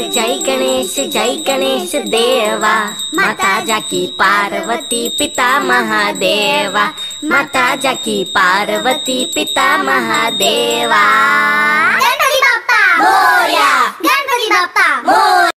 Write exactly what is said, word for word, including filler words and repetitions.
जय गणेश जय गणेश देवा, माता जाकी पार्वती पिता महादेवा, माता जाकी पार्वती पिता महादेवा।